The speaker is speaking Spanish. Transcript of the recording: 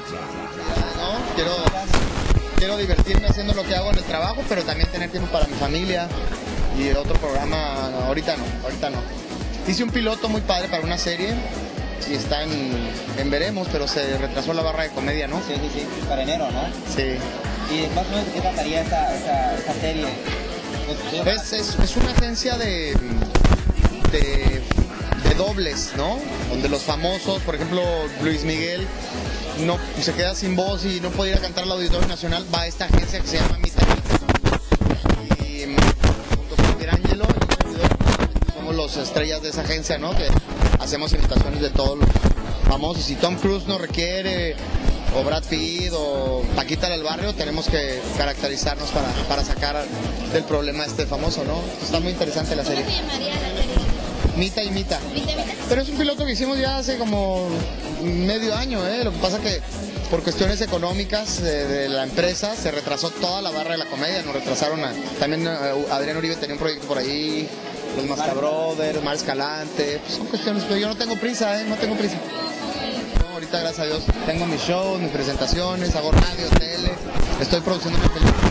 ¿no? Quiero divertirme haciendo lo que hago en el trabajo, pero también tener tiempo para mi familia. Y el otro programa, no, ahorita no. Hice un piloto muy padre para una serie y está en veremos, pero se retrasó la barra de comedia, ¿no? Sí, para enero, ¿no? Sí. ¿Y más o menos de qué trataría esta serie? Es una agencia de dobles, ¿no? Donde los famosos, por ejemplo, Luis Miguel, no se queda sin voz y no puede ir a cantar al Auditorio Nacional, va a esta agencia que se llama Mita. Y junto con Pirangelo y un servidor, somos los estrellas de esa agencia, ¿no? Que hacemos invitaciones de todos los famosos. Si Tom Cruise nos requiere, o Brad Pitt, o Paquita del Barrio, tenemos que caracterizarnos para sacar del problema este famoso, ¿no? Está muy interesante la serie. ¿Cómo se llamaría la serie? Mita y Mita. ¿Mita y Mita? Pero es un piloto que hicimos ya hace como medio año, ¿eh? Lo que pasa que por cuestiones económicas de la empresa se retrasó toda la barra de la comedia, nos retrasaron también Adrián Uribe tenía un proyecto por ahí, los Mascabrothers, Mar Escalante, pues son cuestiones, pero yo no tengo prisa, no tengo prisa. No, ahorita gracias a Dios tengo mis shows, mis presentaciones, hago radio, tele, estoy produciendo una película.